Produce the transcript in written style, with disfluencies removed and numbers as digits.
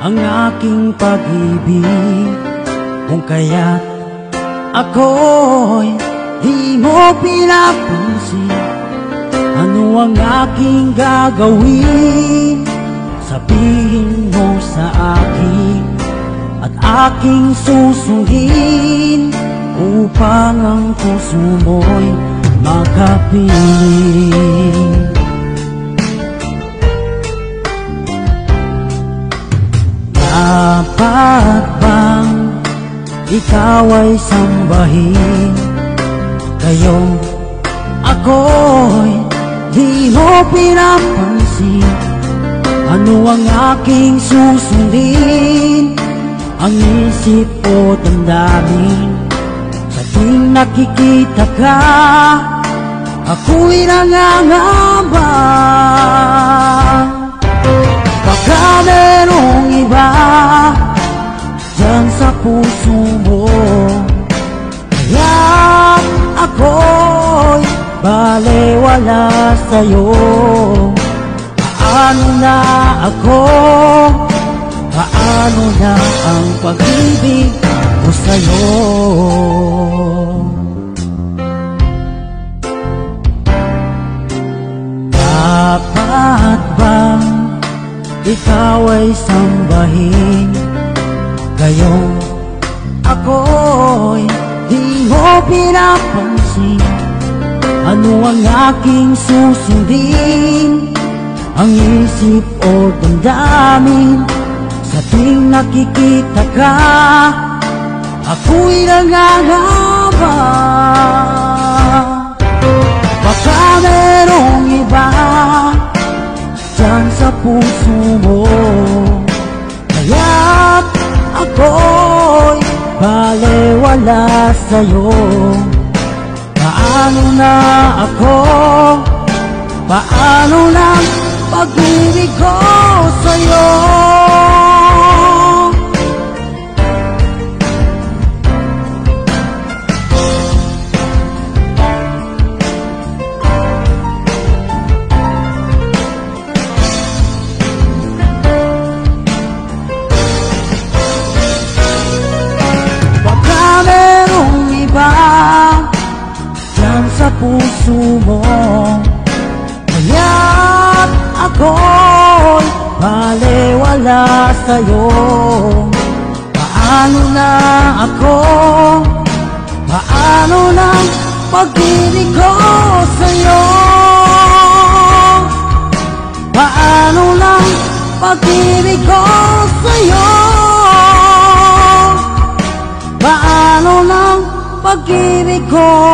ang aking pag-ibig, kung kaya't ako'y di mo pinapansin. Ano ang aking gagawin? Sabihin mo sa akin at aking susundin, upang ang puso mo'y makapiling. Dapat bang ikaw ay sambahin, kayong ako'y di mo pinapansin? Ano ang aking susundin? Ang isip o damdamin? Sa tuwing nakikita ka, ako'y nangangamba. Baka merong iba dyan sa puso mo, kaya't ako'y balewala sa'yo. Paano na ako? Paano na ang pag-ibig ko sa'yo? Dapat bang ikaw ay sambahin, gayong ako'y di mo pinapansin? Ano ang aking susundin? Ang isip o damdamin? Sa tuwing nakikita ka, ako'y nangangamba. Baka merong iba dyan sa puso mo, kaya't ako'y balewala sa'yo. Paano na ako? Paano lang pag-ibig ko sa'yo? Baka merong iba dyan sa puso mo, kaya't ako'y balewala sa'yo. Paano na ako? Paano na pag-ibig ko sa'yo? Paano lang pag-ibig ko sa'yo? Paano lang pag-ibig ko